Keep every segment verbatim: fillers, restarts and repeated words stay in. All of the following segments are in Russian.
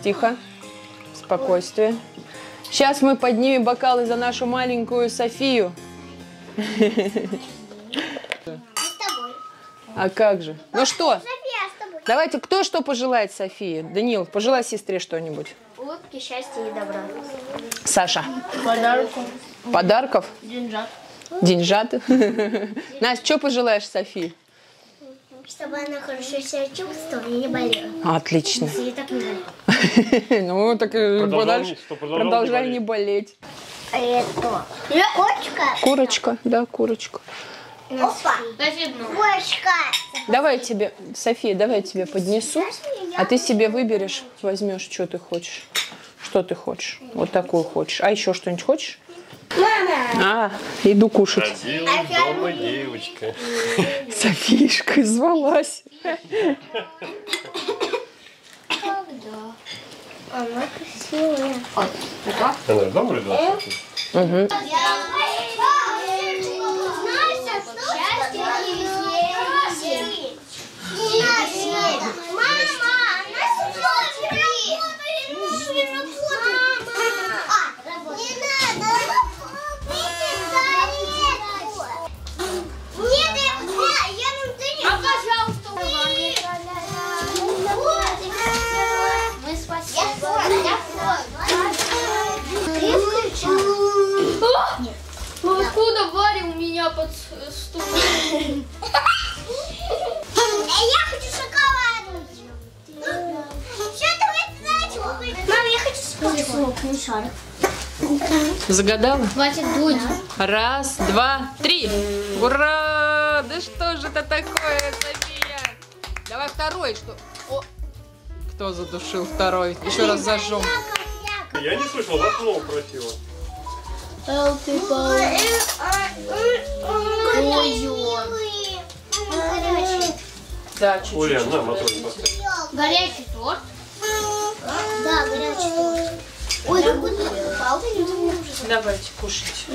тихо. Спокойствие. Сейчас мы поднимем бокалы за нашу маленькую Софию. А как же? Ну что? Давайте, кто что пожелает Софии? Даниил, пожелай сестре что-нибудь. Улыбки, счастья и добра. Саша. Подарков. Подарков? Деньжат. Деньжат. Настя, что пожелаешь Софии? Чтобы она хорошо себя чувствовала и не болела. Отлично. Если так не болела. Ну, так продолжай, продолжай не болеть. А это? Курочка? Курочка, да, курочка. Опа. Курочка. Давай тебе, София, давай тебе поднесу, а ты себе выберешь, возьмешь, что ты хочешь. Что ты хочешь? Вот такую хочешь. А еще что-нибудь хочешь? Мама. А, иду кушать. Родилась дома девочка. Софишка звалась. Когда? Она красивая. Она дома родилась? Угу. Ну откуда Варя у меня под стулом? Я хочу шоколадный. Что это значит? Мама, я хочу шоколадный. Загадала? Хватит дуть. Раз, два, три. Ура! Да что же это такое, София? Давай второй, что... О! Кто задушил второй? Еще раз зажжем. Я не слышал, в окно просила. Да, чуть-чуть. Оля, на, мотор поставь. Горячий торт. Да, горячий торт. Ой, какой ты упал. Давайте кушать.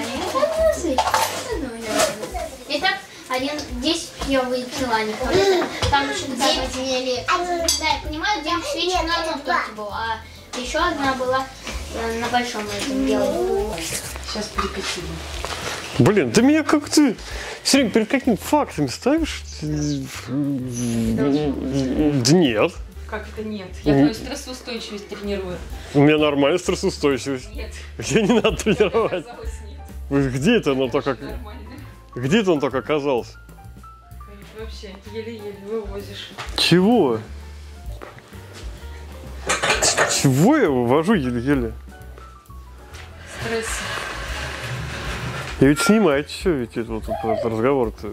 Итак, один, десять я выпила, не там еще девять имели. Да, я понимаю, девять свечек на одном торте было, а еще одна была на большом этом белом. Сейчас перекатим. Блин, ты меня как ты все время перед какими фактами ставишь? Нет. Как это нет? Я твою стрессоустойчивость тренирую. У меня нормальная стрессоустойчивость. Нет. Ее не надо тренировать. Оказалось, нет. Вы где это оно так как... Нормально. Где это он так оказался? Вообще, еле-еле вывозишь. Чего? Чего я вывожу еле-еле? Стресс. И ведь снимаете все, ведь это вот этот разговор-то.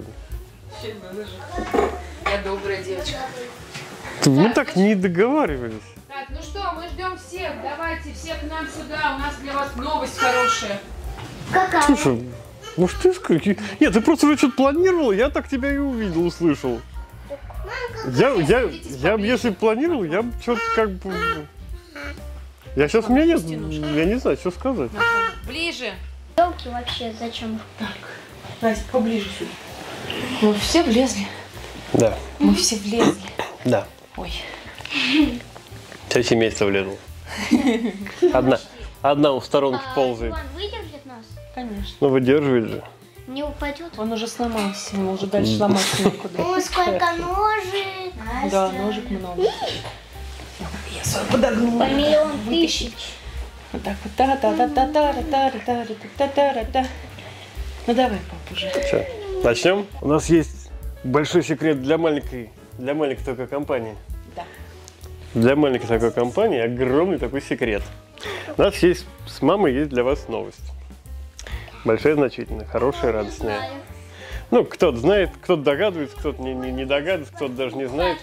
Я добрая девочка. Мы так не договаривались. Так, ну что, мы ждем всех. Давайте все к нам сюда. У нас для вас новость хорошая. Какая? Слушай, может ты скажи? Нет, ты просто уже что-то планировал, я так тебя и увидел, услышал. Я, я, я, если бы планировал, я бы что-то как бы... Я сейчас, у меня нет, я не знаю, что сказать. Ближе. Елки вообще зачем? Так, Настя, поближе сюда. Мы все влезли. Да, Мы все влезли. да. Ой. Все семейство влезло. Одна, одна у сторонки ползает. Он выдержит нас? Конечно. Ну, выдерживает же. Не упадет? Он уже сломался, ему уже дальше ломаться некуда. Ой, сколько ножек. Да, ножек много. Я свой подогнула. По миллион тысяч. Вот так вот. та та та та та та та та та та Ну давай, папа, уже. Все, начнем. У нас есть большой секрет для маленькой, для маленькой такой компании. Да. Для маленькой такой компании огромный такой секрет. У нас есть, с мамой есть для вас новость. Большая, значительная, хорошая, радостная. Ну, кто-то знает, кто-то догадывается, кто-то не, не, не догадывается, кто-то даже не знает.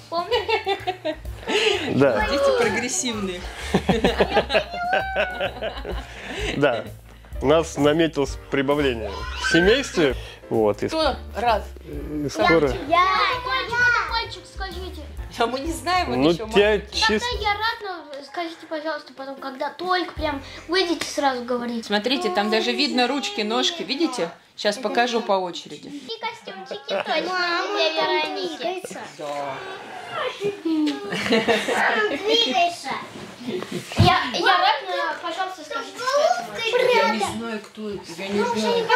Да. Дети прогрессивные. Да. У нас наметилось прибавление в семействе. Вот, и, Кто рад? и скоро... Я, мальчик, это мальчик, скажите. А мы не знаем, он Ну, еще тебя маленький. чисто... Когда я рад, но скажите, пожалуйста, потом, когда только прям выйдете, сразу говорите. Смотрите, там даже видно ручки, ножки, видите? Сейчас покажу по очереди. И костюмчики точно для Вероники. Да. Двигайся. Я, я рад, но, пожалуйста, скажите, что это. Я не знаю, кто это, я не знаю.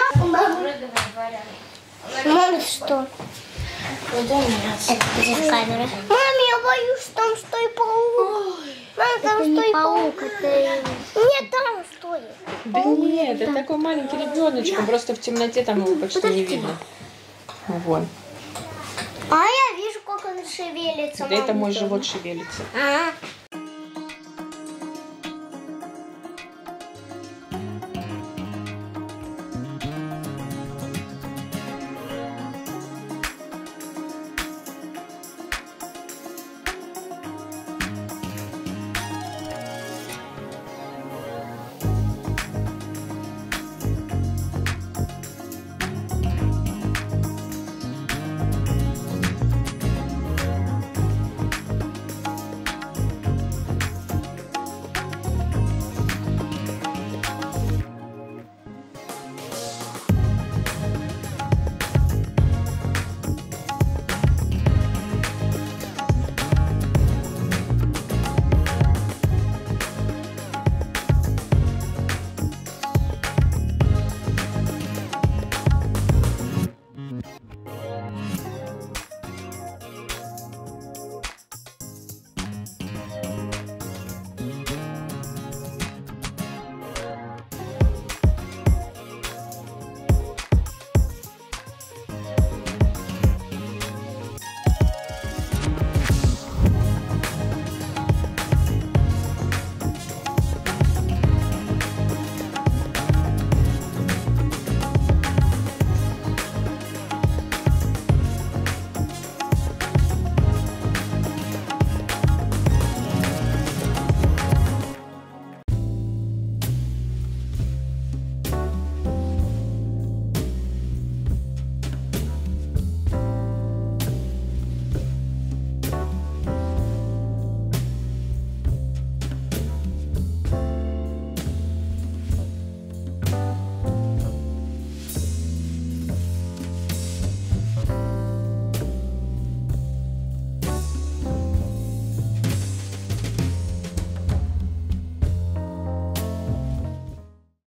Мама, что? Это без камеры. Мам, я боюсь, там стоит паук. Мам, там стоит паук. Нет, там стоит. Да нет, это такой маленький ребеночек, просто в темноте там его почти не видно. Вон. А я вижу, как он шевелится. Да это мой живот шевелится. А,